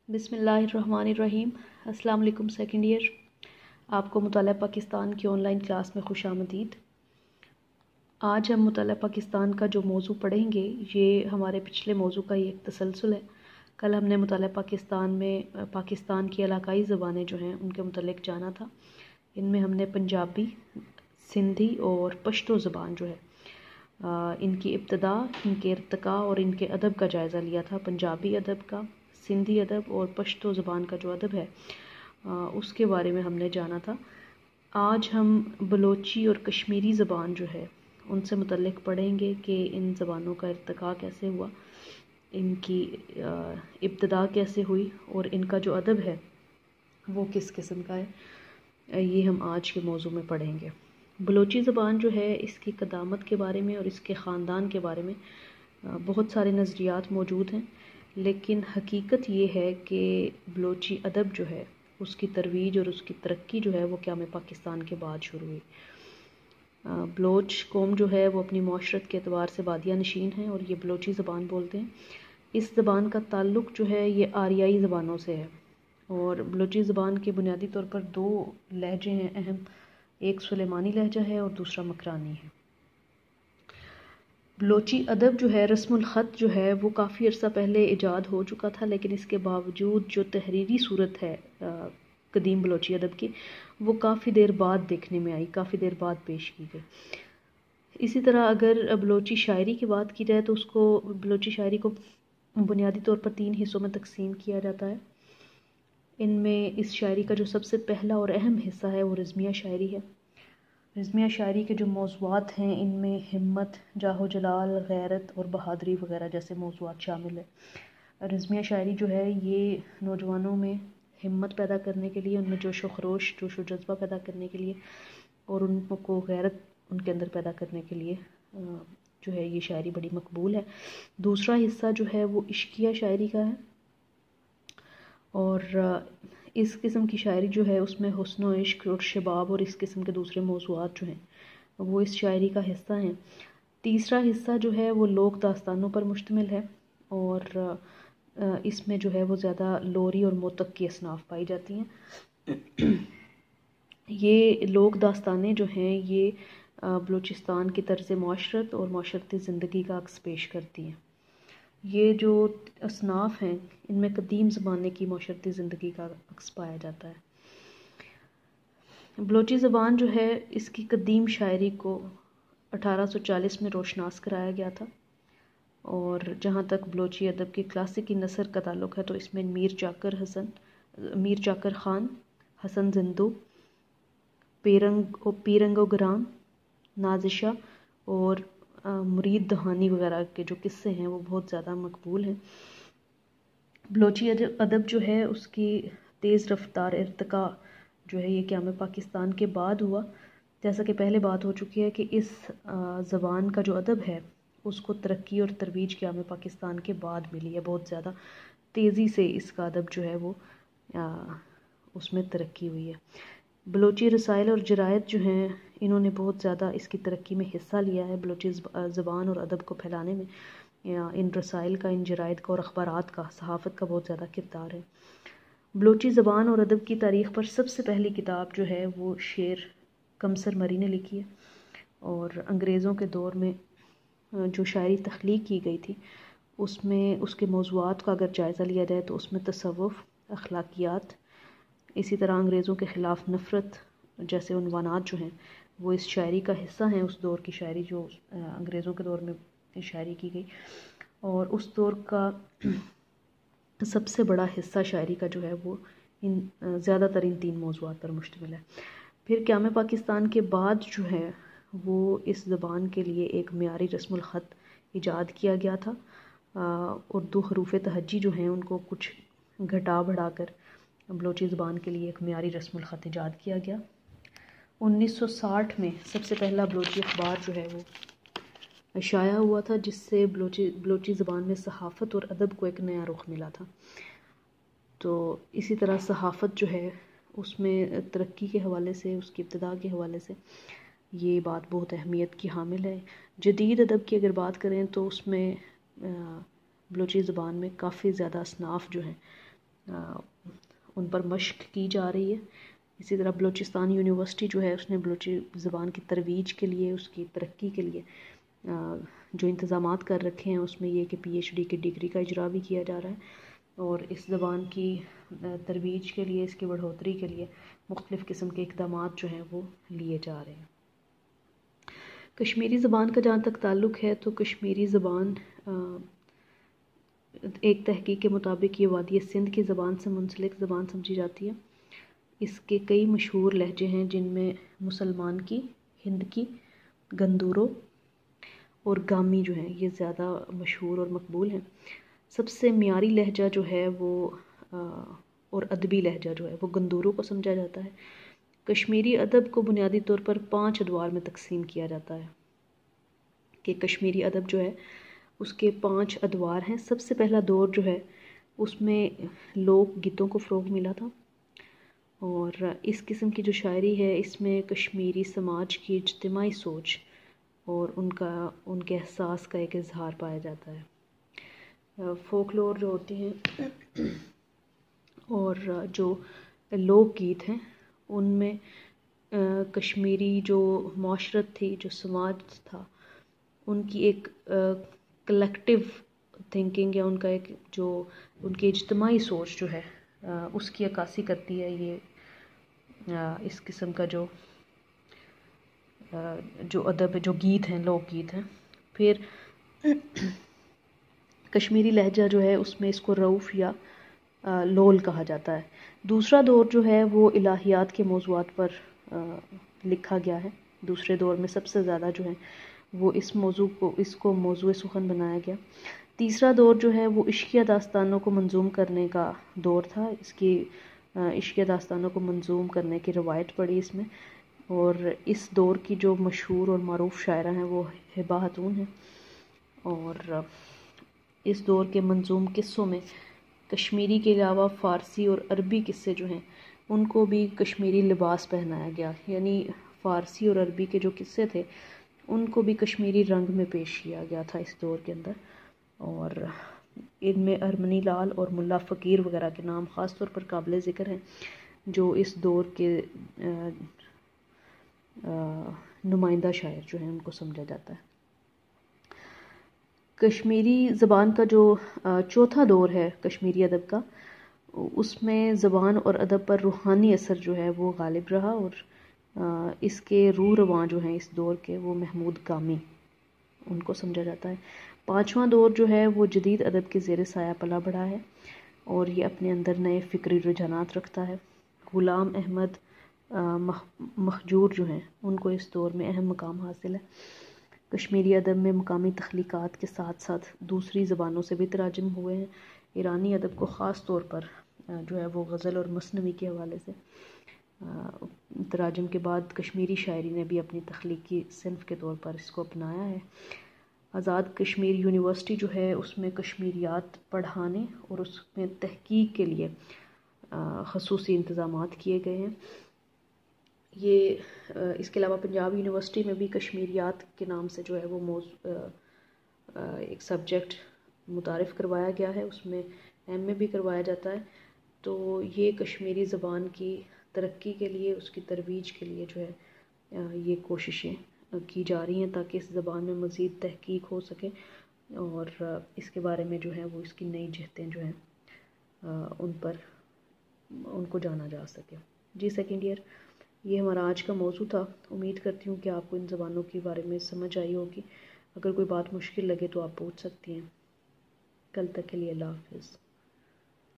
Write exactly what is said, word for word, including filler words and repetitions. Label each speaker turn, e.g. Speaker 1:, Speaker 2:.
Speaker 1: بسم اللہ الرحمن الرحیم۔ السلام علیکم سیکنڈ ایئر، آپ کو مطالعہ پاکستان کی آن لائن کلاس میں خوش آمدید۔ آج ہم مطالعہ پاکستان کا جو موضوع پڑھیں گے یہ ہمارے پچھلے موضوع کا ہی ایک تسلسل ہے۔ کل ہم نے مطالعہ پاکستان میں پاکستان کی علاقائی زبانیں جو ہیں ان کے متعلق جانا تھا۔ ان میں ہم نے پنجابی، سندھی اور پشتو زبان جو ہے ان کی ابتدا، ان کے ارتقاء اور ان کے ادب کا جائزہ لیا تھا۔ پنجابی ادب کا، سندھی ادب اور پشتو زبان کا جو ادب ہے اس کے بارے میں ہم نے جانا تھا۔ آج ہم بلوچی اور کشمیری زبان جو ہے ان سے متعلق پڑھیں گے کہ ان زبانوں کا ارتقاء کیسے ہوا، ان کی ابتدا کیسے ہوئی اور ان کا جو ادب ہے وہ کس قسم کا ہے، یہ ہم آج کے موضوع میں پڑھیں گے۔ بلوچی زبان جو ہے اس کی قدامت کے بارے میں اور اس کے خاندان کے بارے میں بہت سارے نظریات موجود ہیں، لیکن حقیقت یہ ہے کہ بلوچی ادب جو ہے اس کی ترویج اور اس کی ترقی جو ہے وہ قیام پاکستان کے بعد شروع ہوئی۔ بلوچ قوم جو ہے وہ اپنی معاشرت کے اعتبار سے بادیہ نشین ہیں اور یہ بلوچی زبان بولتے ہیں۔ اس زبان کا تعلق جو ہے یہ آریائی زبانوں سے ہے، اور بلوچی زبان کے بنیادی طور پر دو لہجے ہیں اہم، ایک سلیمانی لہجہ ہے اور دوسرا مکرانی ہے۔ بلوچی ادب جو ہے، رسم الخط جو ہے وہ کافی عرصہ پہلے ایجاد ہو چکا تھا، لیکن اس کے باوجود جو تحریری صورت ہے قدیم بلوچی ادب کی وہ کافی دیر بعد دیکھنے میں آئی، کافی دیر بعد پیش کی گئی۔ اسی طرح اگر بلوچی شاعری کی بات کی جائے تو اس کو بلوچی شاعری کو بنیادی طور پر تین حصوں میں تقسیم کیا جاتا ہے۔ ان میں اس شاعری کا جو سب سے پہلا اور اہم حصہ ہے وہ رزمیہ شاعری ہے۔ رزمیہ شاعری کے جو موضوعات ہیں ان میں ہمت، جاہ و جلال، غیرت اور بہادری وغیرہ جیسے موضوعات شامل ہیں۔ رزمیہ شاعری جو ہے یہ نوجوانوں میں ہمت پیدا کرنے کے لیے، ان میں جوش و خروش، جوش و جذبہ پیدا کرنے کے لیے اور ان کو غیرت ان کے اندر پیدا کرنے کے لیے جو ہے یہ شاعری بڑی مقبول ہے۔ دوسرا حصہ جو ہے وہ عشقیہ شاعری کا ہے، اور اس قسم کی شاعری جو ہے اس میں حسن و عشق اور شباب اور اس قسم کے دوسرے موضوعات جو ہیں وہ اس شاعری کا حصہ ہیں۔ تیسرا حصہ جو ہے وہ لوک داستانوں پر مشتمل ہے، اور اس میں جو ہے وہ زیادہ لوری اور موتق کی اصناف پائی جاتی ہیں۔ یہ لوک داستانیں جو ہیں یہ بلوچستان کی طرز معاشرت اور معاشرتی زندگی کا عکس پیش کرتی ہیں۔ یہ جو اصناف ہیں ان میں قدیم زمانے کی معاشرتی زندگی کا عکس پایا جاتا ہے۔ بلوچی زبان جو ہے اس کی قدیم شاعری کو اٹھارہ سو چالیس میں روشناس کرایا گیا تھا، اور جہاں تک بلوچی ادب کی کلاسیکی نثر کا تعلق ہے تو اس میں میر چاکر حسن میر چاکر خان، حسن زندو، پیرنگ پیرنگ و گرام، نازشہ اور مرید دہانی وغیرہ کے جو قصے ہیں وہ بہت زیادہ مقبول ہیں۔ بلوچی ادب جو ہے اس کی تیز رفتار ارتقاء جو ہے یہ قیام پاکستان کے بعد ہوا۔ جیسا کہ پہلے بات ہو چکی ہے کہ اس زبان کا جو ادب ہے اس کو ترقی اور ترویج قیام پاکستان کے بعد ملی ہے، بہت زیادہ تیزی سے اس کا ادب جو ہے وہ اس میں ترقی ہوئی ہے۔ بلوچی رسائل اور جرائد جو ہیں انہوں نے بہت زیادہ اس کی ترقی میں حصہ لیا ہے۔ بلوچی زبان اور ادب کو پھیلانے میں ان رسائل کا، ان جرائد کا اور اخبارات کا، صحافت کا بہت زیادہ کردار ہے۔ بلوچی زبان اور ادب کی تاریخ پر سب سے پہلی کتاب جو ہے وہ شیر کمسر مری نے لکھی ہے، اور انگریزوں کے دور میں جو شاعری تخلیق کی گئی تھی اس میں اس کے موضوعات کا اگر جائزہ لیا جائے تو اس میں تصوف، اخلاقیات، اسی طرح انگریزوں کے خلاف نفرت جیسے عنوانات جو ہیں وہ اس شاعری کا حصہ ہیں، اس دور کی شاعری جو انگریزوں کے دور میں شاعری کی گئی، اور اس دور کا سب سے بڑا حصہ شاعری کا جو ہے وہ ان زیادہ تر ان تین موضوعات پر مشتمل ہے۔ پھر قیام پاکستان کے بعد جو ہے وہ اس زبان کے لیے ایک معیاری رسم الخط ایجاد کیا گیا تھا، اردو حروف تہجی جو ہیں ان کو کچھ گھٹا بڑھا کر بلوچی زبان کے لیے ایک معیاری رسم الخط ایجاد کیا گیا۔ انیس سو ساٹھ میں سب سے پہلا بلوچی اخبار جو ہے وہ شائع ہوا تھا، جس سے بلوچی بلوچی زبان میں صحافت اور ادب کو ایک نیا رخ ملا تھا۔ تو اسی طرح صحافت جو ہے اس میں ترقی کے حوالے سے، اس کی ابتدا کے حوالے سے یہ بات بہت اہمیت کی حامل ہے۔ جدید ادب کی اگر بات کریں تو اس میں بلوچی زبان میں کافی زیادہ اصناف جو ہیں ان پر مشق کی جا رہی ہے۔ اسی طرح بلوچستان یونیورسٹی جو ہے اس نے بلوچی زبان کی ترویج کے لیے، اس کی ترقی کے لیے جو انتظامات کر رکھے ہیں، اس میں یہ کہ پی ایچ ڈی کی ڈگری کا اجرا بھی کیا جا رہا ہے، اور اس زبان کی ترویج کے لیے، اس کی بڑھوتری کے لیے مختلف قسم کے اقدامات جو ہیں وہ لیے جا رہے ہیں۔ کشمیری زبان کا جہاں تک تعلق ہے تو کشمیری زبان ایک تحقیق کے مطابق یہ وادی سندھ کی زبان سے منسلک زبان سمجھی جاتی ہے۔ اس کے کئی مشہور لہجے ہیں، جن میں مسلمان کی، ہند کی، گندورو اور گامی جو ہیں یہ زیادہ مشہور اور مقبول ہیں۔ سب سے معیاری لہجہ جو ہے وہ اور ادبی لہجہ جو ہے وہ گندورو کو سمجھا جاتا ہے۔ کشمیری ادب کو بنیادی طور پر پانچ ادوار میں تقسیم کیا جاتا ہے کہ کشمیری ادب جو ہے اس کے پانچ ادوار ہیں۔ سب سے پہلا دور جو ہے اس میں لوک گیتوں کو فروغ ملا تھا، اور اس قسم کی جو شاعری ہے اس میں کشمیری سماج کی اجتماعی سوچ اور ان کا ان کے احساس کا ایک اظہار پایا جاتا ہے۔ فولکلور جو ہوتی ہیں اور جو لوک گیت ہیں ان میں کشمیری جو معاشرت تھی، جو سماج تھا، ان کی ایک کلیکٹیو تھنکنگ یا ان کا ایک جو ان کی اجتماعی سوچ جو ہے اس کی عکاسی کرتی ہے یہ اس قسم کا جو جو ادب جو گیت ہیں، لوک گیت ہیں۔ پھر کشمیری لہجہ جو ہے اس میں اس کو رعوف یا لول کہا جاتا ہے۔ دوسرا دور جو ہے وہ الہیات کے موضوعات پر لکھا گیا ہے۔ دوسرے دور میں سب سے زیادہ جو ہے وہ اس موضوع کو اس کو موضوع سخن بنایا گیا۔ تیسرا دور جو ہے وہ عشقیہ داستانوں کو منظوم کرنے کا دور تھا۔ اس کی عشقیہ داستانوں کو منظوم کرنے کی روایت پڑی اس میں، اور اس دور کی جو مشہور اور معروف شاعرہ ہیں وہ ہبہ خاتون ہیں، اور اس دور کے منظوم قصوں میں کشمیری کے علاوہ فارسی اور عربی قصے جو ہیں ان کو بھی کشمیری لباس پہنایا گیا، یعنی فارسی اور عربی کے جو قصے تھے ان کو بھی کشمیری رنگ میں پیش کیا گیا تھا اس دور کے اندر، اور ان میں ارمنی لال اور ملا فقیر وغیرہ کے نام خاص طور پر قابل ذکر ہیں، جو اس دور کے نمائندہ شاعر جو ہیں ان کو سمجھا جاتا ہے۔ کشمیری زبان کا جو چوتھا دور ہے کشمیری ادب کا، اس میں زبان اور ادب پر روحانی اثر جو ہے وہ غالب رہا، اور اس کے روح رواں جو ہیں اس دور کے وہ محمود گامی ان کو سمجھا جاتا ہے۔ پانچواں دور جو ہے وہ جدید ادب کے زیر سایہ پلا بڑھا ہے، اور یہ اپنے اندر نئے فکری رجحانات رکھتا ہے۔ غلام احمد مخجور جو ہیں ان کو اس دور میں اہم مقام حاصل ہے۔ کشمیری ادب میں مقامی تخلیقات کے ساتھ ساتھ دوسری زبانوں سے بھی تراجم ہوئے ہیں۔ ایرانی ادب کو خاص طور پر جو ہے وہ غزل اور مثنوی کے حوالے سے تراجم کے بعد کشمیری شاعری نے بھی اپنی تخلیقی صنف کے طور پر اس کو اپنایا ہے۔ آزاد کشمیر یونیورسٹی جو ہے اس میں کشمیریات پڑھانے اور اس میں تحقیق کے لیے خصوصی انتظامات کیے گئے ہیں۔ یہ اس کے علاوہ پنجاب یونیورسٹی میں بھی کشمیریات کے نام سے جو ہے وہ موضوع ایک سبجیکٹ متعارف کروایا گیا ہے، اس میں ایم اے بھی کروایا جاتا ہے۔ تو یہ کشمیری زبان کی ترقی کے لیے، اس کی ترویج کے لیے جو ہے یہ کوششیں کی جا رہی ہیں تاکہ اس زبان میں مزید تحقیق ہو سکے، اور اس کے بارے میں جو ہے وہ اس کی نئی جہتیں جو ہیں ان پر ان کو جانا جا سکے۔ جی سیکنڈ ایئر، یہ ہمارا آج کا موضوع تھا۔ امید کرتی ہوں کہ آپ کو ان زبانوں کے بارے میں سمجھ آئی ہوگی۔ اگر کوئی بات مشکل لگے تو آپ پوچھ سکتی ہیں۔ کل تک کے لیے اللہ حافظ۔